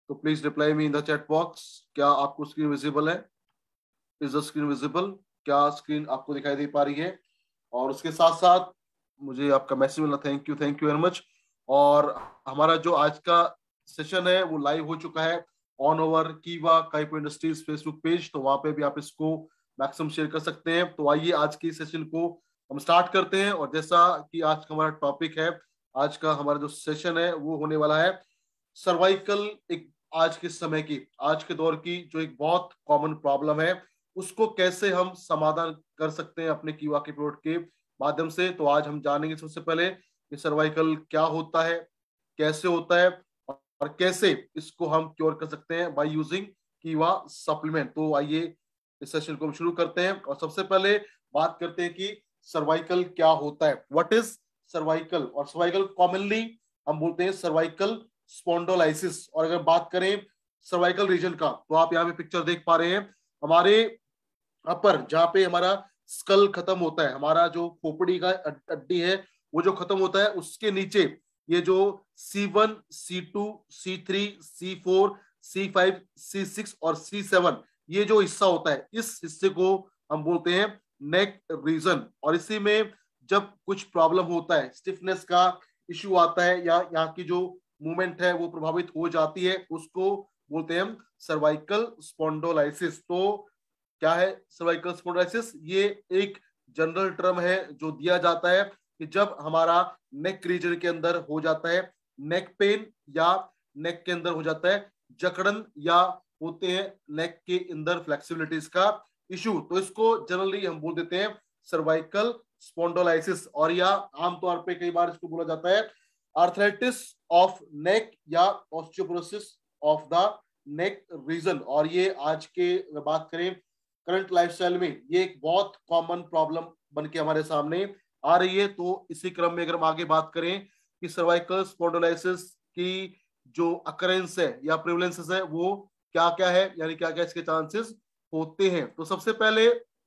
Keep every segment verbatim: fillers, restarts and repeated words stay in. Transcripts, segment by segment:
तो please reply me in the chat box. क्या आपको स्क्रीन विजिबल है? Is the screen visible? क्या स्क्रीन आपको दिखाई दे पा रही है? और उसके साथ साथ मुझे आपका मैसेज मिला, thank you thank you very much. और हमारा जो आज का सेशन है वो लाइव हो चुका है ऑन ओवर कीवा काइपो इंडस्ट्रीज फेसबुक पेज, तो वहां पे भी आप इसको मैक्सिमम शेयर कर सकते हैं। तो आइए आज की सेशन को हम स्टार्ट करते हैं। और जैसा कि आज का हमारा टॉपिक है, आज का हमारा जो सेशन है वो होने वाला है सर्वाइकल। एक आज के समय की, आज के दौर की जो एक बहुत कॉमन प्रॉब्लम है, उसको कैसे हम समाधान कर सकते हैं अपने कीवा के प्रोडक्ट के माध्यम से। तो आज हम जानेंगे सबसे पहले कि सर्वाइकल क्या होता है, कैसे होता है, और कैसे इसको हम क्योर कर सकते हैं बाय यूजिंग कीवा सप्लीमेंट। तो आइए इस सेशन को हम शुरू करते हैं। और सबसे पहले बात करते हैं कि सर्वाइकल क्या होता है, व्हाट इज सर्वाइकल। और सर्वाइकल कॉमनली हम बोलते हैं सर्वाइकल स्पॉन्डोलाइसिस। और अगर बात करें सर्वाइकल रीजन का, तो आप यहाँ पे पिक्चर देख पा रहे हैं, हमारे अपर जहाँ पे हमारा स्कल खत्म होता है, हमारा जो खोपड़ी का हड्डी है वो जो खत्म होता है, उसके नीचे ये जो C one, C two, C three, C four, C five, C six और सी सेवन, ये जो हिस्सा होता है, इस हिस्से को हम बोलते हैं नेक रीजन। और इसी में जब कुछ प्रॉब्लम होता है, स्टिफनेस का इश्यू आता है या यहाँ की जो मूवमेंट है वो प्रभावित हो जाती है, उसको बोलते हैं हम सर्वाइकल स्पॉन्डोलाइसिस। तो क्या है सर्वाइकल स्पॉन्डोलाइसिस? ये एक जनरल टर्म है जो दिया जाता है कि जब हमारा नेक रीजन के अंदर हो जाता है नेक पेन, या नेक के अंदर हो जाता है जकड़न, या होते हैं नेक के अंदर फ्लेक्सिबिलिटीज का इशू, तो इसको जनरली हम बोल देते हैं सर्वाइकल स्पॉन्डोलाइसिस। और या आमतौर पे कई बार इसको बोला जाता है आर्थराइटिस ऑफ नेक या osteoporosis of the neck region. और ये आज के बात करें करंट लाइफस्टाइल में ये एक बहुत कॉमन प्रॉब्लम बन के हमारे सामने आ रही है। तो इसी क्रम में अगर हम आगे बात करें कि सर्वाइकल स्पॉन्डोलाइसिस की जो अकरेंस है या प्रिवलेंसेस है वो क्या क्या है, यानी क्या क्या इसके चांसेस होते हैं। तो सबसे पहले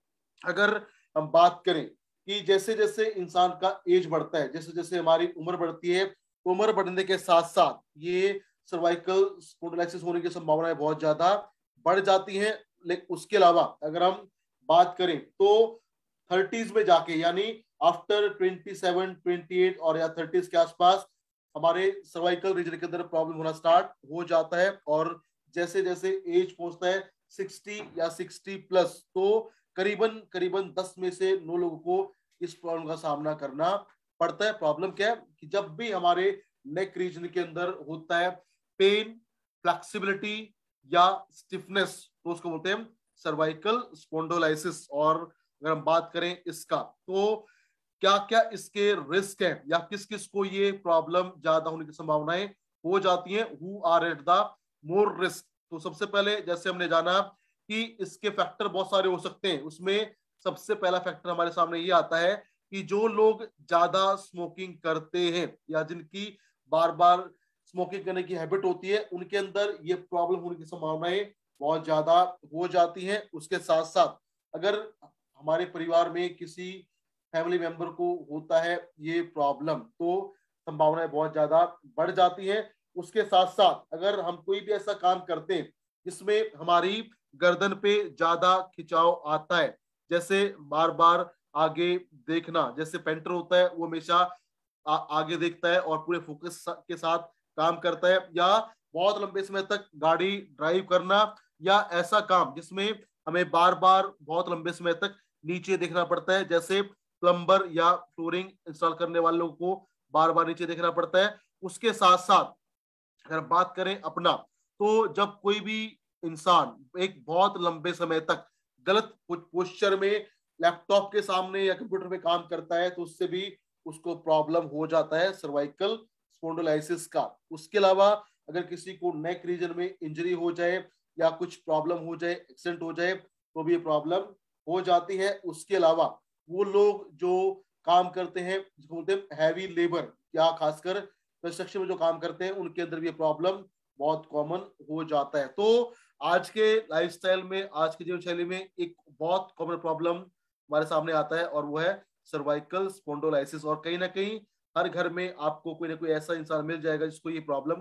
अगर हम बात करें कि जैसे जैसे इंसान का एज बढ़ता है, जैसे जैसे हमारी उम्र बढ़ती है, तो उम्र बढ़ने के साथ साथ ये सर्वाइकल स्पॉन्डिलाइसिस होने की संभावनाएं बहुत ज्यादा बढ़ जाती हैं। लेकिन उसके अलावा अगर हम बात करें तो थर्टीज में जाके, यानी after twenty seven, twenty eight और या थर्टीज के आसपास हमारे सर्वाइकल रीजन के अंदर प्रॉब्लम होना स्टार्ट हो जाता है। और जैसे जैसे एज पहुंचता है सिक्सटी या सिक्सटी प्लस, तो करीबन करीबन दस में से नौ लोगों को इस प्रॉब्लम का सामना करना पड़ता है। प्रॉब्लम क्या है कि जब भी हमारे नेक रीजन के अंदर होता है पेन, फ्लेक्सिबिलिटी या स्टिफनेस, तो उसको बोलते हैं सर्वाइकल स्पॉन्डोलाइसिस। और अगर हम बात करें इसका, तो क्या क्या इसके रिस्क है या किस किस को ये प्रॉब्लम ज्यादा होने की संभावनाएं हो जाती हैं, who are at the more risk. तो सबसे पहले जैसे हमने जाना कि इसके फैक्टर बहुत सारे हो सकते हैं, उसमें सबसे पहला फैक्टर हमारे सामने ये आता है कि जो लोग ज्यादा स्मोकिंग करते हैं या जिनकी बार बार स्मोकिंग करने की हैबिट होती है, उनके अंदर ये प्रॉब्लम होने की संभावनाएं बहुत ज्यादा हो जाती हैं। उसके साथ साथ अगर हमारे परिवार में किसी फैमिली मेंबर को होता है ये प्रॉब्लम, तो संभावनाएं बहुत ज्यादा बढ़ जाती हैं। उसके साथ साथ अगर हम कोई भी ऐसा काम करते हैं जिसमें हमारी गर्दन पे ज्यादा खिंचाव आता है, जैसे बार बार आगे देखना, जैसे पेंटर होता है वो हमेशा आ, आगे देखता है और पूरे फोकस के साथ काम करता है, या बहुत लंबे समय तक गाड़ी ड्राइव करना, या ऐसा काम जिसमें हमें बार बार बहुत लंबे समय तक नीचे देखना पड़ता है, जैसे प्लम्बर या फ्लोरिंग इंस्टॉल करने वाले लोगों को बार बार नीचे देखना पड़ता है। उसके साथ साथ अगर बात करें अपना, तो जब कोई भी इंसान एक बहुत लंबे समय तक गलत पोस्चर में लैपटॉप के सामने या कंप्यूटर पे काम करता है, तो उससे भी उसको प्रॉब्लम हो जाता है सर्वाइकल स्पॉन्डिलाइसिस का। उसके अलावा अगर किसी को नेक रीजन में इंजरी हो जाए या कुछ प्रॉब्लम हो जाए, एक्सीडेंट हो जाए, तो भी ये प्रॉब्लम हो जाती है। उसके अलावा वो लोग जो काम करते हैं जिसको बोलते हैं हैवी लेबर, या खासकर कंस्ट्रक्शन में जो काम करते हैं, उनके अंदर भी ये प्रॉब्लम बहुत कॉमन हो जाता है। तो आज के लाइफस्टाइल में, आज की जीवन शैली में एक बहुत कॉमन प्रॉब्लम हमारे सामने आता है और वो है सर्वाइकल स्पॉन्डिलाइसिस। और कहीं ना कहीं हर घर में आपको कोई ना कोई ऐसा इंसान मिल जाएगा जिसको ये प्रॉब्लम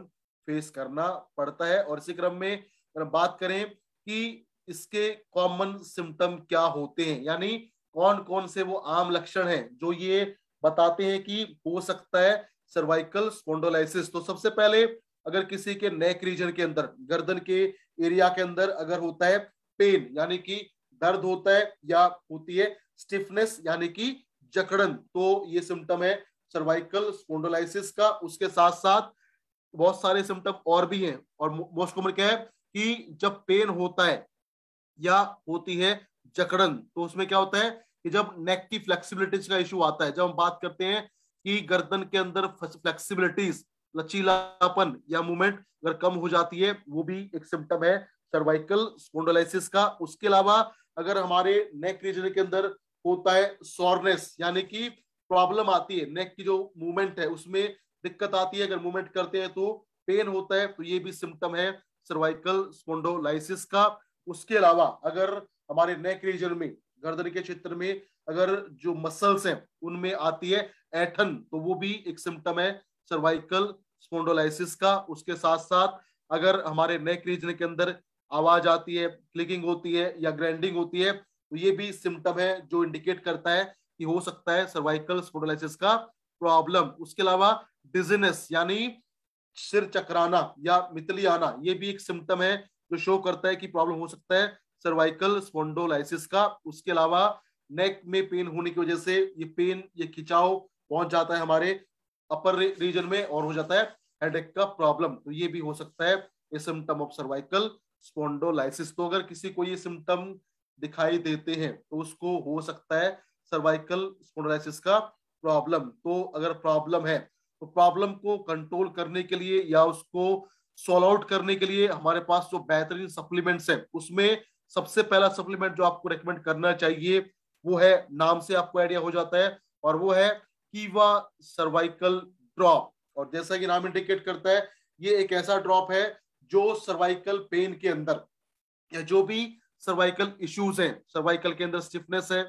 फेस करना पड़ता है। और इसी क्रम में अगर हम बात करें कि इसके कॉमन सिम्टम क्या होते हैं, यानी कौन कौन से वो आम लक्षण हैं जो ये बताते हैं कि हो सकता है सर्वाइकल स्पॉन्डिलोलाइसिस। तो सबसे पहले अगर किसी के नेक रीजन के अंदर, गर्दन के एरिया के अंदर अगर होता है पेन यानी कि दर्द होता है, या होती है स्टिफनेस यानी कि जकड़न, तो ये सिम्टम है सर्वाइकल स्पॉन्डिलोलाइसिस का। उसके साथ साथ बहुत सारे सिम्टम और भी हैं, और मोस्ट कॉमन क्या है कि जब पेन होता है या होती है जकड़न, तो उसमें क्या होता है कि जब नेक की फ्लेक्सिबिलिटीज का इशू आता है, जब हम बात करते हैं कि गर्दन के अंदर फ्लेक्सिबिलिटीज, लचीलापन या मूवमेंट अगर कम हो जाती है, वो भी एक सिम्टम है सर्वाइकल स्पॉन्डिलोलाइसिस का। उसके अलावा अगर हमारे नेक रीजन के अंदर होता है सॉरनेस, यानी कि प्रॉब्लम आती है नेक की जो मूवमेंट है उसमें दिक्कत आती है, अगर मूवमेंट करते हैं तो पेन होता है, तो ये भी सिम्टम है सर्वाइकल स्पॉन्डिलोलाइसिस का। उसके अलावा अगर हमारे नेक रीजन में, गर्दन के क्षेत्र में अगर जो मसल्स हैं उनमें आती है ऐठन, तो वो भी एक सिम्टम है सर्वाइकल स्पॉन्डिलोलाइसिस का। उसके साथ साथ अगर हमारे नेक रीजन के अंदर आवाज आती है, क्लिकिंग होती है या ग्राइंडिंग होती है, तो ये भी सिम्टम है जो इंडिकेट करता है कि हो सकता है सर्वाइकल स्पॉन्डिलोलाइसिस का प्रॉब्लम। उसके अलावा डिजीनेस यानी सिर चकराना या मितली आना, ये भी एक सिम्टम है जो शो करता है कि प्रॉब्लम हो सकता है सर्वाइकल स्पॉन्डिलोलाइसिस का। उसके अलावा नेक में पेन होने की वजह से ये पेन, ये खिंचाव पहुंच जाता है हमारे अपर रीजन में और हो जाता है हेडेक का प्रॉब्लम, तो ये भी हो सकता है ये सिम्टम ऑफ सर्वाइकल स्पॉन्डिलोलाइसिस। तो अगर किसी को ये सिम्टम दिखाई देते हैं तो उसको हो सकता है सर्वाइकल स्पॉन्डिलोलाइसिस का प्रॉब्लम। तो अगर प्रॉब्लम है तो प्रॉब्लम को कंट्रोल करने के लिए या उसको सॉल्व आउट करने के लिए हमारे पास जो बेहतरीन सप्लीमेंट्स है, उसमें सबसे पहला सप्लीमेंट जो आपको रेकमेंड करना चाहिए वो है, नाम से आपको आइडिया हो जाता है, और वो है कीवा सर्वाइकल ड्रॉप। और जैसा कि नाम इंडिकेट करता है, ये एक ऐसा ड्रॉप है जो सर्वाइकल पेन के अंदर या जो भी सर्वाइकल इश्यूज हैं, सर्वाइकल के अंदर स्टिफनेस है,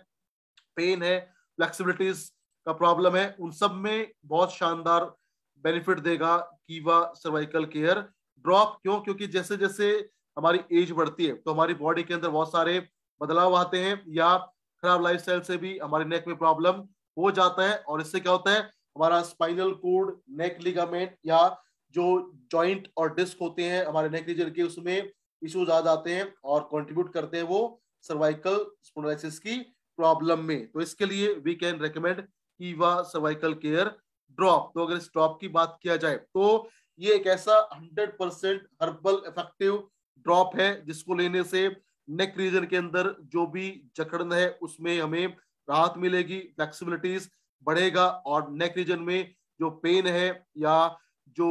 पेन है, फ्लेक्सिबिलिटीज का प्रॉब्लम है, उन सब में बहुत शानदार बेनिफिट देगा कीवा सर्वाइकल केयर ड्रॉप। क्यों? क्योंकि जैसे जैसे हमारी एज बढ़ती है तो हमारी बॉडी के अंदर बहुत सारे बदलाव आते हैं, या खराब लाइफस्टाइल से भी हमारे नेक में प्रॉब्लम हो जाता है, और इससे क्या होता है हमारा स्पाइनल कोड, नेक लिगामेंट या जो जॉइंट और डिस्क होते हैं हमारे नेक रीजन के, उसमें इश्यूज आ जाते हैं और कंट्रीब्यूट करते हैं वो सर्वाइकल स्पॉन्डिलोलाइसिस की प्रॉब्लम में। तो इसके लिए we can recommend Keeva cervical care drop. तो अगर इस ड्रॉप की बात किया जाए तो ये एक ऐसा hundred percent herbal effective drop है जिसको लेने से नेक रीजन के अंदर जो भी जकड़न है उसमें हमें राहत मिलेगी, फ्लेक्सिबिलिटीज बढ़ेगा, और नेक रीजन में जो पेन है या जो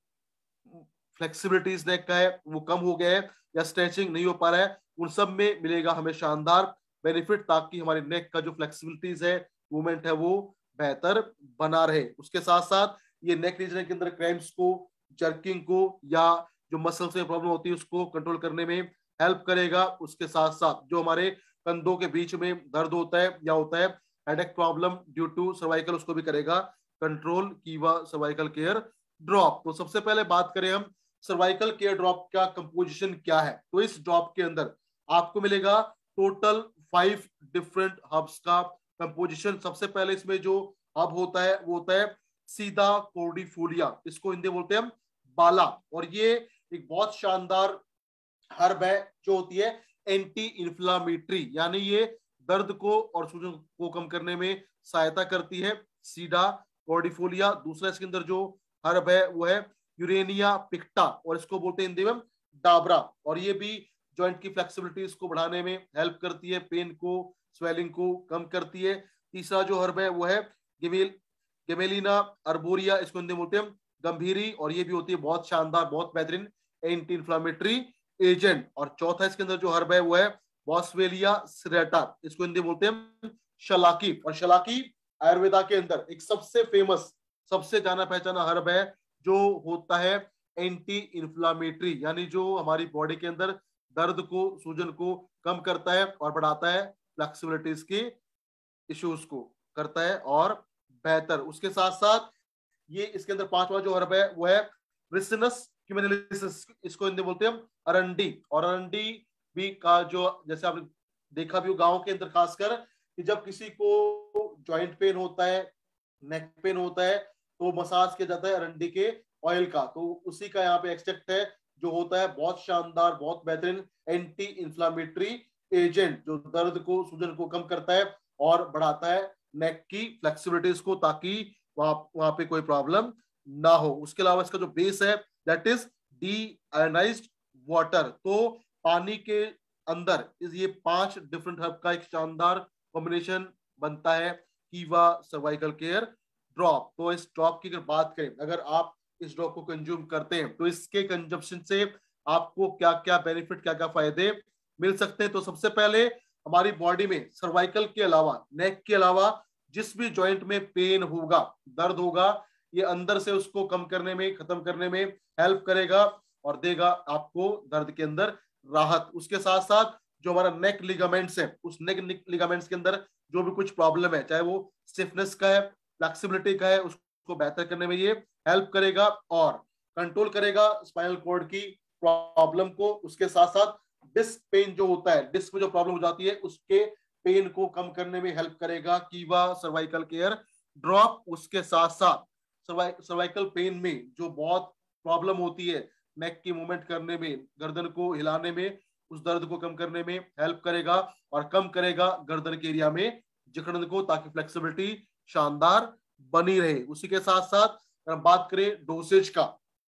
फ्लेक्सिबिलिटीज नेक का है वो कम हो गया है या स्ट्रेचिंग नहीं हो पा रहा है, उन सब में मिलेगा हमें शानदार बेनिफिट, ताकि हमारे नेक का जो फ्लेक्सिबिलिटीज है, मूवमेंट है, वो बेहतर बना रहे। उसके साथ साथ ये नेक रीजन के अंदर क्रैम्प्स को, जर्किंग को या जो मसल्स में प्रॉब्लम होती है उसको कंट्रोल करने में हेल्प करेगा। उसके साथ साथ जो हमारे कंधों के बीच में दर्द होता है या होता है headache problem due to cervical, उसको भी करेगा कंट्रोल कीवा सर्वाइकल केयर ड्रॉप। तो सबसे पहले बात करें हम सर्वाइकल केयर ड्रॉप का कंपोजिशन क्या है, तो इस ड्रॉप के अंदर आपको मिलेगा टोटल फाइव डिफरेंट हब्स का कंपोजिशन। सबसे पहले इसमें जो हब होता है वो होता है सीधा कॉर्डिफोलिया, इसको हिंदी बोलते हैं हम बाला, और ये एक बहुत शानदार हर्ब है जो होती है एंटी इंफ्लामेटरी, यानी ये दर्द को और सूजन को कम करने में सहायता करती है, सीडा कॉर्डिफोलिया। दूसरा इसके अंदर जो हर्ब है वो है यूरेनिया पिक्टा, और इसको बोलते हैं हिंदी में डाबरा, और ये भी जॉइंट की फ्लेक्सिबिलिटीज को बढ़ाने में हेल्प करती है, पेन को, स्वेलिंग को कम करती है। तीसरा जो हर्ब है वो है गिमेल गेमेलिना अर्बोरिया, इसको हिंदी में बोलते हैं गंभीरी, और ये भी होती है बहुत शानदार, बहुत बेहतरीन एंटी इंफ्लामेटरी एजेंट। और चौथा इसके अंदर जो हर्ब है वो है बॉस्वेलिया सिरेटा, इसको हिंदी बोलते हैं शलाकी, और शलाकी आयुर्वेदा के अंदर एक सबसे फेमस, सबसे जाना पहचाना हर्ब है जो होता है एंटी इंफ्लामेटरी, यानी जो हमारी बॉडी के अंदर दर्द को, सूजन को कम करता है और बढ़ाता है, फ्लेक्सिबिलिटीज की इश्यूज को करता है और बेहतर। उसके साथ साथ ये इसके अंदर पांचवा जो हर्ब है वो है रिसिनस क्यूमेनिलिसिस, इसको हिंदी बोलते हैं हम अरंडी। और अरंडी भी का जो, जैसे आपने देखा भी गांव के अंदर खासकर, कि जब किसी को जॉइंट पेन होता है, नेक पेन होता है, तो मसाज किया जाता है अरंडी के ऑयल का। तो उसी का यहाँ पे एक्सट्रैक्ट है, जो होता है बहुत शानदार, बहुत बेहतरीन एंटी इंफ्लामेटरी एजेंट, जो दर्द को, सूजन को कम करता है और बढ़ाता है नेक की फ्लेक्सिबिलिटीज को, ताकि वहां वहां पे कोई प्रॉब्लम ना हो। उसके अलावा इसका जो बेस है that is deionized water. तो पानी के अंदर इस ये पांच डिफरेंट हर्ब का एक शानदार कॉम्बिनेशन बनता है, कीवा सर्वाइकल केयर ड्रॉप। तो इस ड्रॉप की अगर बात करें, अगर आप इस ड्रॉप को कंज्यूम करते हैं तो इसके कंजप्शन से आपको क्या क्या बेनिफिट, क्या क्या फायदे मिल सकते हैं। तो सबसे पहले हमारी बॉडी में सर्वाइकल के अलावा, नेक के अलावा जिस भी जॉइंट में पेन होगा, दर्द होगा, ये अंदर से उसको कम करने में, खत्म करने में हेल्प करेगा और देगा आपको दर्द के अंदर राहत। उसके साथ साथ जो हमारा नेक लिगामेंट्स है, उस नेक लिगामेंट्स के अंदर जो भी कुछ प्रॉब्लम है, चाहे वो स्टिफनेस का है, फ्लेक्सिबिलिटी का है, उसको बेहतर करने में ये हेल्प करेगा और कंट्रोल करेगा स्पाइनल कॉर्ड की प्रॉब्लम को। उसके साथ साथ डिस्क पेन जो होता है, डिस्क में जो प्रॉब्लम हो जाती है, उसके पेन को कम करने में हेल्प करेगा कीवा सर्वाइकल केयर ड्रॉप। उसके साथ साथ सर्वाइकल पेन में जो बहुत प्रॉब्लम होती है, नेक की मूवमेंट करने में, गर्दन को हिलाने में, उस दर्द को कम करने में हेल्प करेगा और कम करेगा गर्दन के एरिया में जकड़न को, ताकि फ्लेक्सिबिलिटी शानदार बनी रहे। उसी के साथ साथ अगर हम बात करें डोसेज का,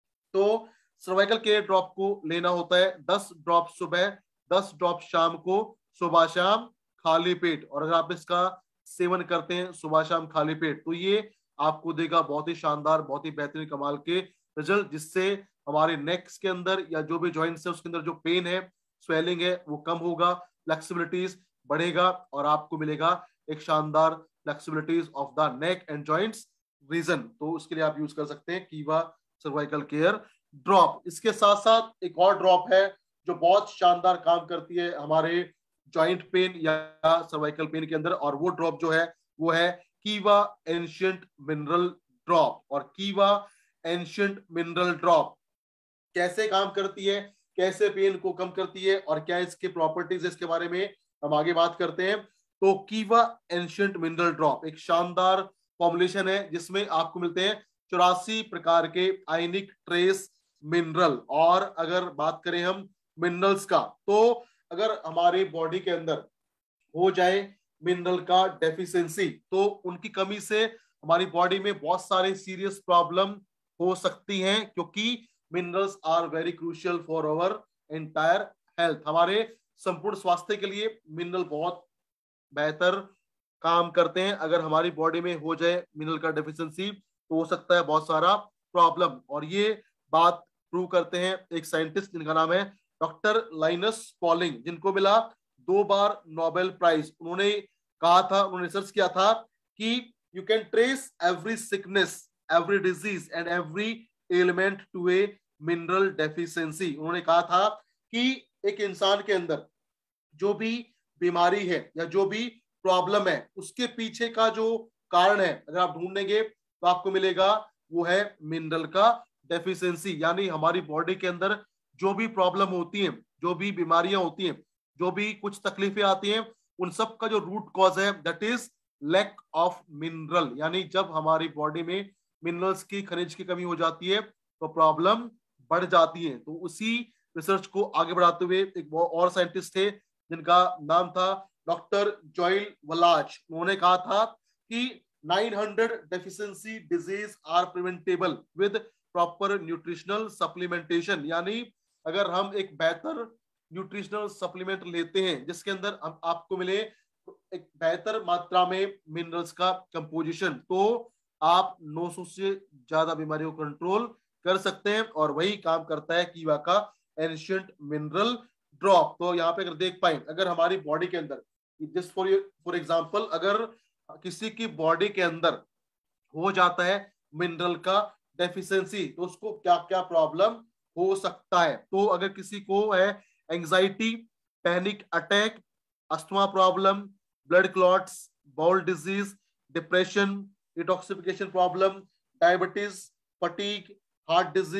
तो सर्वाइकल केयर ड्रॉप को लेना होता है दस ड्रॉप सुबह, दस ड्रॉप शाम को, सुबह शाम खाली पेट। और अगर आप इसका सेवन करते हैं सुबह शाम खाली पेट, तो ये आपको देगा बहुत ही शानदार, बहुत ही बेहतरीन कमाल के रिजल्ट, जिससे हमारे नेक्स के अंदर या जो भी जॉइंट्स है उसके अंदर जो पेन है, स्वेलिंग है, वो कम होगा, फ्लेक्सिबिलिटीज बढ़ेगा और आपको मिलेगा एक शानदार flexibilities of the neck and joints region. तो उसके लिए आप यूज कर सकते हैं कीवा सर्वाइकल केयर ड्रॉप। इसके साथ साथ एक और ड्रॉप है जो बहुत शानदार काम करती है हमारे जॉइंट पेन या सर्वाइकल पेन के अंदर, और वो ड्रॉप जो है वो है कीवा एंशिएंट मिनरल ड्रॉप। और कीवा एंशिएंट मिनरल ड्रॉप कैसे काम करती है, कैसे पेन को कम करती है और क्या इसके प्रॉपर्टीज, इसके बारे में हम आगे बात करते हैं। तो कीवा एंशिएंट मिनरल ड्रॉप एक शानदार फॉर्मुलेशन है जिसमें आपको मिलते हैं चौरासी प्रकार के आयनिक ट्रेस मिनरल। और अगर बात करें हम मिनरल्स का, तो अगर हमारी बॉडी के अंदर हो जाए मिनरल का डेफिशिएंसी, तो उनकी कमी से हमारी बॉडी में बहुत सारे सीरियस प्रॉब्लम हो सकती हैं, क्योंकि minerals are very crucial for our entire health. हमारे संपूर्ण स्वास्थ्य के लिए मिनरल बहुत बेहतर काम करते हैं। अगर हमारी बॉडी में हो जाए मिनरल का डेफिशिएंसी, तो हो सकता है बहुत सारा प्रॉब्लम। और ये बात प्रूव करते हैं एक साइंटिस्ट जिनका नाम है डॉक्टर लाइनस पॉलिंग, जिनको मिला दो बार नोबेल प्राइज। उन्होंने कहा था, उन्होंने रिसर्च किया था कि you can trace every sickness, every disease and every element to a mineral deficiency. उन्होंने कहा था कि एक इंसान के अंदर जो भी बीमारी है या जो भी प्रॉब्लम है, उसके पीछे का जो कारण है अगर आप ढूंढेंगे तो आपको मिलेगा वो है मिनरल का डेफिशिएंसी। यानी हमारी बॉडी के अंदर जो भी प्रॉब्लम होती हैं, जो भी बीमारियां होती हैं, जो भी कुछ तकलीफें आती हैं, उन सब का जो रूट कॉज है that is lack of mineral. यानी जब हमारी बॉडी में मिनरल्स की, खनिज की कमी हो जाती है तो प्रॉब्लम बढ़ जाती है। तो उसी रिसर्च को आगे बढ़ाते हुए एक और साइंटिस्ट थे जिनका नाम था डॉक्टर जॉयल वलाज। उन्होंने कहा था कि नौ सौ deficiency disease are preventable with proper nutritional supplementation. यानी अगर हम एक बेहतर न्यूट्रिशनल सप्लीमेंट लेते हैं जिसके अंदर हम आपको मिले एक बेहतर मात्रा में मिनरल्स का कंपोजिशन, तो आप नौ सौ से ज्यादा बीमारियों को कंट्रोल कर सकते हैं। और वही काम करता है कीवा का एंशिएंट मिनरल ड्रॉप। तो यहाँ पे अगर देख पाए, अगर हमारी बॉडी के अंदर, जस्ट फॉर फॉर एग्जांपल, अगर किसी की बॉडी के अंदर हो जाता है मिनरल का डेफिशिएंसी, तो उसको क्या क्या प्रॉब्लम हो सकता है। तो अगर किसी को है anxiety, panic attack, asthma problem, blood clots, bowel disease, depression, detoxification problem, diabetes, fatigue, heart disease,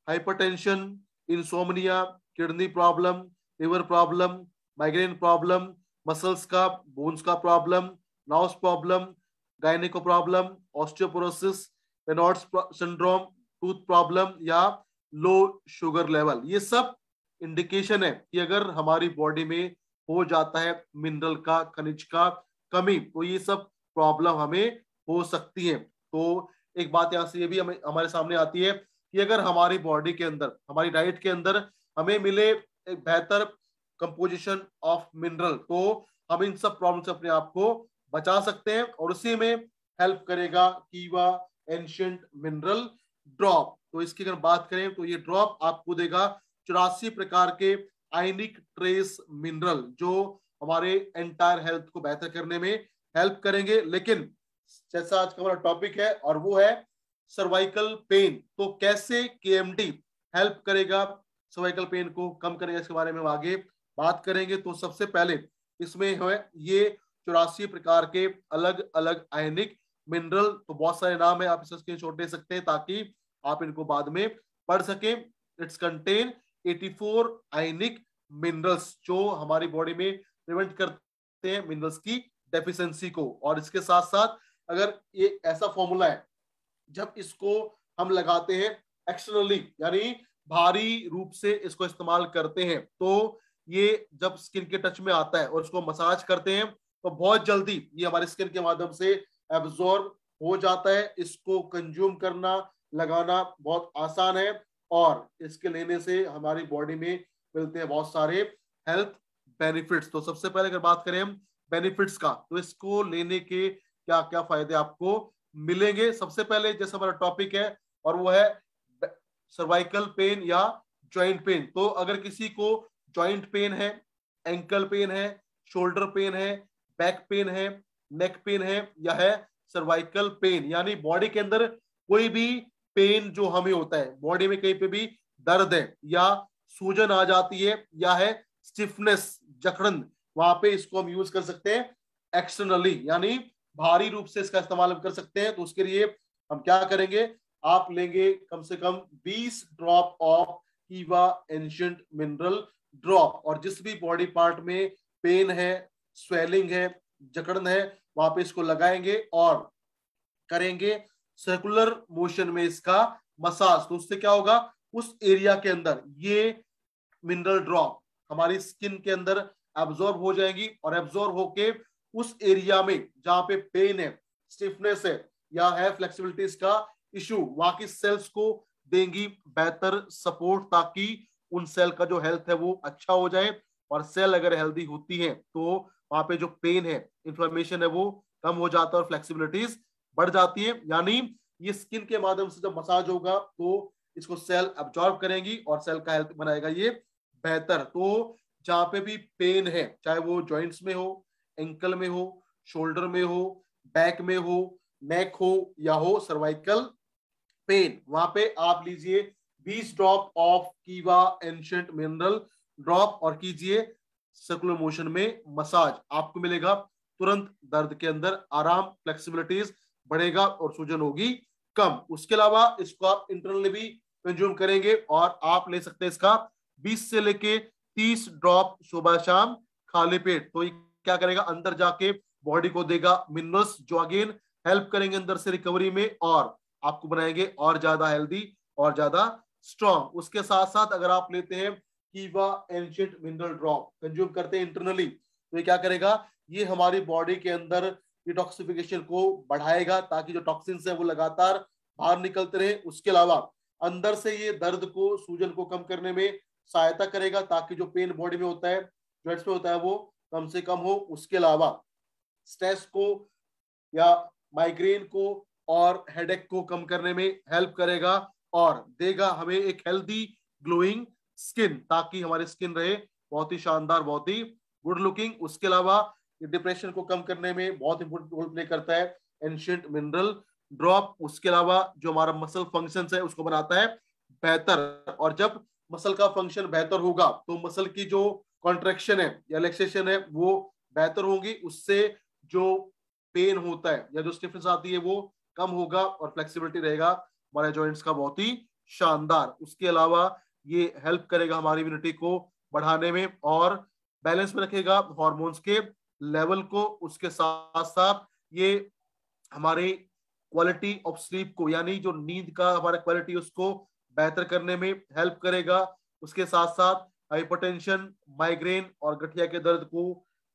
hypertension, insomnia, kidney problem, liver problem, migraine problem, muscles का, बोन्स का problem, nerves problem, gyneco problem, osteoporosis, Raynaud's syndrome, tooth problem या low sugar level, ये सब indication है कि अगर हमारी body में हो जाता है मिनरल का, खनिज का कमी, तो ये सब प्रॉब्लम हमें हो सकती है। तो एक बात यहाँ से ये भी हमें हमारे सामने आती है कि अगर हमारी बॉडी के अंदर, हमारी डाइट के अंदर हमें मिले एक बेहतर कंपोजिशन ऑफ मिनरल, तो हम इन सब प्रॉब्लम से अपने आप को बचा सकते हैं। और उसी में हेल्प करेगा कीवा एंशिएंट मिनरल ड्रॉप। तो इसकी अगर बात करें तो ये ड्रॉप आपको देगा चौरासी प्रकार के आयनिक ट्रेस मिनरल, जो हमारे एंटायर हेल्थ को बेहतर करने में हेल्प करेंगे। लेकिन जैसा आज का हमारा टॉपिक है और वो है सर्वाइकल पेन, तो कैसे केएमडी हेल्प करेगा, सर्वाइकल पेन को कम करेगा, इसके बारे में हम आगे बात करेंगे। तो सबसे पहले इसमें है ये चौरासी प्रकार के अलग अलग आयनिक मिनरल, तो बहुत सारे नाम है, आप इसे स्क्रीनशॉट ले सकते हैं ताकि आप इनको बाद में पढ़ सकें। इट्स कंटेन चौरासी आयनिक मिनरल्स जो हमारी बॉडी में प्रिवेंट करते हैं मिनरल्स की डेफिशिएंसी को। और इसके साथ साथ अगर ये ऐसा फॉर्मूला है, जब इसको हम लगाते हैं एक्सटर्नली यानी भारी रूप से इसको इस्तेमाल करते हैं, तो ये जब स्किन के टच में आता है और इसको मसाज करते हैं तो बहुत जल्दी ये हमारे स्किन के माध्यम से एब्जॉर्ब हो जाता है। इसको कंज्यूम करना, लगाना बहुत आसान है और इसके लेने से हमारी बॉडी में मिलते हैं बहुत सारे हेल्थ बेनिफिट्स। तो सबसे पहले अगर बात करें हम बेनिफिट्स का, तो इसको लेने के क्या क्या फायदे आपको मिलेंगे। सबसे पहले जैसे हमारा टॉपिक है और वो है सर्वाइकल पेन या जॉइंट पेन, तो अगर किसी को जॉइंट पेन है, एंकल पेन है, शोल्डर पेन है, बैक पेन है, नेक पेन है या है सर्वाइकल पेन, यानी बॉडी के अंदर कोई भी पेन जो हमें होता है, बॉडी में कहीं पे भी दर्द है या सूजन आ जाती है या है स्टिफनेस, जकड़न, वहां पे इसको हम यूज कर सकते हैं एक्सटर्नली, यानी भारी रूप से इसका इस्तेमाल हम कर सकते हैं। तो उसके लिए हम क्या करेंगे, आप लेंगे कम से कम बीस drop of Keeva ancient mineral drop, और जिस भी बॉडी पार्ट में पेन है, स्वेलिंग है, जकड़न है, वहां पे इसको लगाएंगे और करेंगे सर्कुलर मोशन में इसका मसाज। तो उससे क्या होगा, उस एरिया के अंदर ये मिनरल ड्रॉप हमारी स्किन के अंदर एब्जॉर्ब हो जाएगी और एब्जॉर्ब होके उस एरिया में जहां पे पेन है, स्टिफनेस है या है फ्लेक्सिबिलिटीज का इशू, वहां की सेल्स को देंगी बेहतर सपोर्ट, ताकि उन सेल का जो हेल्थ है वो अच्छा हो जाए। और सेल अगर हेल्दी होती है तो वहां पे जो पेन है, इंफ्लेमेशन है, वो कम हो जाता है और फ्लेक्सिबिलिटीज बढ़ जाती है। यानी ये स्किन के माध्यम से जब मसाज होगा तो इसको सेल अब्जॉर्ब करेंगी और सेल का हेल्थ बनाएगा ये बेहतर। तो जहां पे भी पेन है, चाहे वो जॉइंट्स में हो, एंकल में हो, शोल्डर में हो, बैक में हो, नेक हो या हो सर्वाइकल पेन, वहां पे आप लीजिए बीस drop of Keeva ancient mineral drop और कीजिए सर्कुलर मोशन में मसाज। आपको मिलेगा तुरंत दर्द के अंदर आराम, फ्लेक्सिबिलिटीज बढ़ेगा और सूजन होगी कम। उसके अलावा इसको आप इंटरनली भी कंज्यूम करेंगे और आप ले सकते हैं इसका बीस से लेके तीस ड्रॉप सुबह शाम खाली पेट। तो ये क्या करेगा, अंदर जाके बॉडी को देगा मिनरल्स जो अगेन हेल्प करेंगे अंदर से रिकवरी में और आपको बनाएंगे और ज्यादा हेल्दी और ज्यादा स्ट्रॉन्ग। उसके साथ साथ अगर आप लेते हैं कीवा एंशिएंट मिनरल ड्रॉप, कंज्यूम करते हैं इंटरनली, तो ये क्या करेगा, ये हमारी बॉडी के अंदर डिटॉक्सिफिकेशन को बढ़ाएगा ताकि जो टॉक्सिन्स है वो लगातार बाहर निकलते रहे। उसके अलावा अंदर से ये दर्द को, सूजन को कम करने में सहायता करेगा ताकि जो पेन बॉडी में होता है, जॉइंट्स में होता है, वो कम से कम हो। उसके अलावा स्ट्रेस को या माइग्रेन को और हेडेक को कम करने में हेल्प करेगा और देगा हमें एक हेल्दी ग्लोइंग स्किन, ताकि हमारी स्किन रहे बहुत ही शानदार, बहुत ही गुड लुकिंग। उसके अलावा डिप्रेशन को कम करने में बहुत इंपॉर्टेंट रोल प्ले करता है एंशिएंट मिनरल ड्रॉप। उसके अलावा जो हमारा मसल फंक्शन है उसको बनाता है बेहतर, और जब मसल का फंक्शन बेहतर होगा तो मसल की जो कॉन्ट्रैक्शन है या रिलैक्सेशन है वो बेहतर होगी। उससे जो पेन होता है या जो स्टिफनेस आती है वो कम होगा और फ्लेक्सिबिलिटी रहेगा हमारे जॉइंट्स का बहुत ही शानदार। उसके अलावा ये हेल्प करेगा हमारी इम्यूनिटी को बढ़ाने में और बैलेंस में रखेगा हार्मोन्स के लेवल को। उसके साथ साथ ये हमारे क्वालिटी ऑफ स्लीप को, यानी जो नींद का हमारा क्वालिटी उसको बेहतर करने में हेल्प करेगा। उसके साथ साथ हाइपरटेंशन, माइग्रेन और गठिया के दर्द को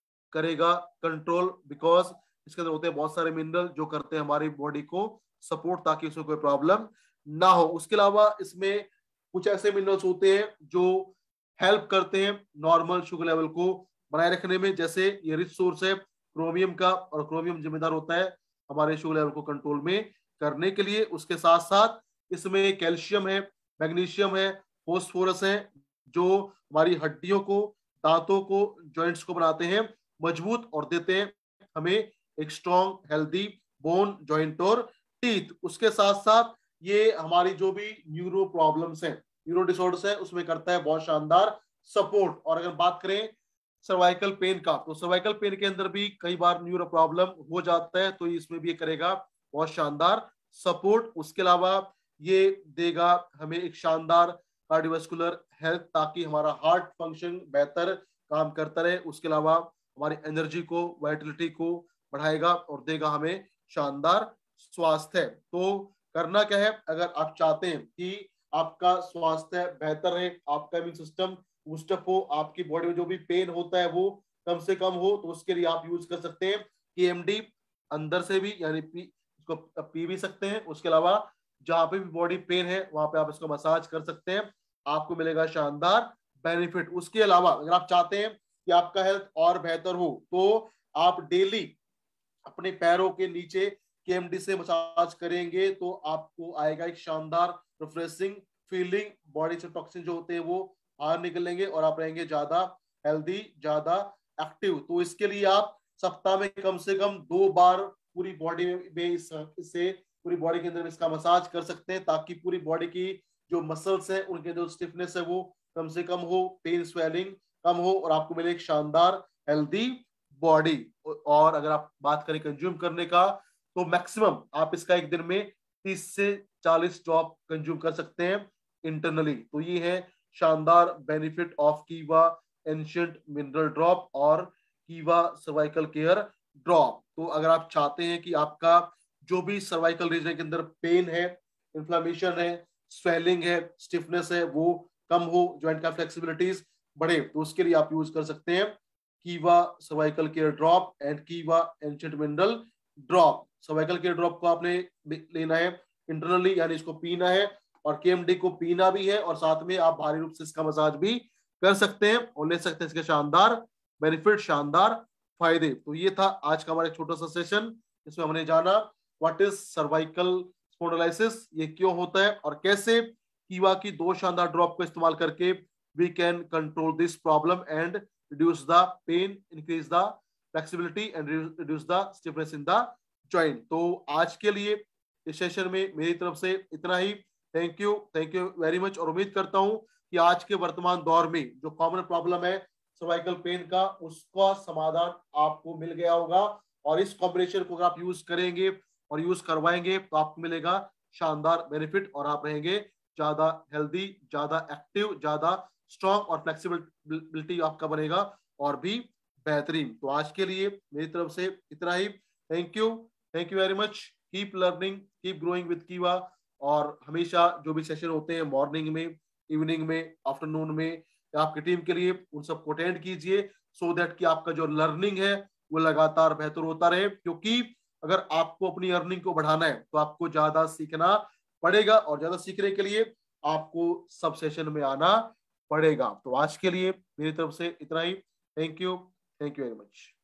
करेगा कंट्रोल, बिकॉज इसके अंदर होते हैं बहुत सारे मिनरल जो करते हैं हमारी बॉडी को सपोर्ट, ताकि उसमें कोई प्रॉब्लम ना हो। उसके अलावा इसमें कुछ ऐसे मिनरल्स होते हैं जो हेल्प करते हैं नॉर्मल शुगर लेवल को बनाए रखने में, जैसे ये रिच सोर्स है क्रोमियम का, और क्रोमियम जिम्मेदार होता है हमारे शुगर लेवल को कंट्रोल में करने के लिए। उसके साथ साथ इसमें कैल्शियम है, मैग्नीशियम है, फोस्फोरस है, जो हमारी हड्डियों को, दांतों को, जॉइंट्स को बनाते हैं मजबूत और देते हैं हमें एक स्ट्रॉन्ग हेल्दी बोन, जॉइंट और टीथ। उसके साथ साथ ये हमारी जो भी न्यूरो प्रॉब्लम्स हैं, न्यूरो डिसऑर्डर्स है, उसमें करता है बहुत शानदार सपोर्ट। और अगर बात करें सर्वाइकल पेन का, तो सर्वाइकल पेन के अंदर भी कई बार न्यूरो प्रॉब्लम हो जाता है, तो इसमें भी ये करेगा बहुत शानदार सपोर्ट। उसके अलावा ये देगा हमें एक शानदार कार्डियोवास्कुलर हेल्थ, ताकि हमारा हार्ट फंक्शन बेहतर काम करता रहे। उसके अलावा हमारी एनर्जी को, वाइटलिटी को बढ़ाएगा और देगा हमें शानदार स्वास्थ्य। तो करना क्या है, अगर आप चाहते हैं कि आपका स्वास्थ्य बेहतर रहे, आपका इम्यून सिस्टम बूस्टअप हो, आपकी बॉडी में जो भी पेन होता है वो कम से कम हो, तो उसके लिए आप यूज कर सकते हैं केएमडी अंदर से भी, यानी पी इसको पी भी सकते हैं। उसके अलावा जहां पे भी बॉडी पेन है वहां पे आप इसको मसाज कर सकते हैं, आपको मिलेगा शानदार बेनिफिट। उसके अलावा अगर आप चाहते हैं कि आपका हेल्थ और बेहतर हो, तो आप डेली अपने पैरों के नीचे केएमडी से मसाज करेंगे, तो आपको आएगा एक शानदार रिफ्रेशिंग फीलिंग, बॉडी से टॉक्सिन जो होते हैं वो बाहर निकलेंगे और आप रहेंगे ज्यादा हेल्दी, ज्यादा एक्टिव। तो इसके लिए आप सप्ताह में कम से कम दो बार पूरी बॉडी में इससे पूरी बॉडी के अंदर इसका मसाज कर सकते हैं, ताकि पूरी बॉडी की जो मसल्स हैं उनके जो स्टिफनेस है वो कम से कम हो, पेन स्वेलिंग कम हो और आपको मिले एक शानदार हेल्दी बॉडी। और अगर आप बात करें कंज्यूम करने का, तो मैक्सिमम आप इसका एक दिन में तीस से चालीस ड्रॉप कंज्यूम कर सकते हैं इंटरनली। तो ये है शानदार benefit of Keeva ancient mineral drop और कीवा सर्वाइकल केयर ड्रॉप। तो अगर आप चाहते हैं कि आपका जो भी सर्वाइकल रीजन के अंदर पेन है, इन्फ्लेमेशन है, स्वेलिंग है, स्टिफनेस है, वो कम हो, जॉइंट का फ्लेक्सिबिलिटीज बढ़े, तो उसके लिए आप यूज कर सकते हैं Keeva cervical care drop and Keeva ancient mineral drop. Cervical care drop को आपने लेना है इंटरनली, यानी इसको पीना है, और केएमडी को पीना भी है, और साथ में आप भारी रूप से इसका मसाज भी कर सकते हैं और ले सकते हैं इसके शानदार बेनिफिट, शानदार फायदे। तो ये था आज का हमारा एक छोटा सा सेशन, इसमें हमने जाना व्हाट इज सर्वाइकल स्पॉन्डिलोलिसिस, ये क्यों होता है, और कैसे कीवा की दो शानदार ड्रॉप को इस्तेमाल करके we can control this problem and reduce the pain, increase the flexibility and reduce the stiffness in the joint. तो आज के लिए इस सेशन में मेरी तरफ से इतना ही। Thank you, thank you very much. और उम्मीद करता हूं कि आज के वर्तमान दौर में जो कॉमन प्रॉब्लम है सर्वाइकल पेन का, उसका समाधान आपको मिल गया होगा, और इस कॉम्बिनेशन को अगर आप यूज करेंगे और यूज करवाएंगे तो आपको मिलेगा शानदार बेनिफिट, और आप रहेंगे ज्यादा हेल्दी, ज्यादा एक्टिव, ज्यादा स्ट्रॉन्ग, और फ्लेक्सिबिलिटी आपका बनेगा और भी बेहतरीन। तो आज के लिए मेरी तरफ से इतना ही। Thank you, thank you very much. Keep learning, keep growing with Keeva. और हमेशा जो भी सेशन होते हैं मॉर्निंग में, इवनिंग में, आफ्टरनून में, आपकी टीम के लिए उन सबको अटेंड कीजिए, सो दैट कि आपका जो लर्निंग है वो लगातार बेहतर होता रहे। क्योंकि अगर आपको अपनी अर्निंग को बढ़ाना है तो आपको ज्यादा सीखना पड़ेगा, और ज्यादा सीखने के लिए आपको सब सेशन में आना पड़ेगा। तो आज के लिए मेरी तरफ से इतना ही। Thank you, thank you very much.